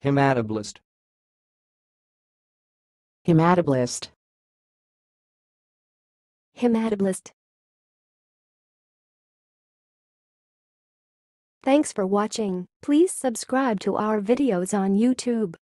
Haematoblast. Haematoblast. Haematoblast. Thanks for watching. Please subscribe to our videos on YouTube.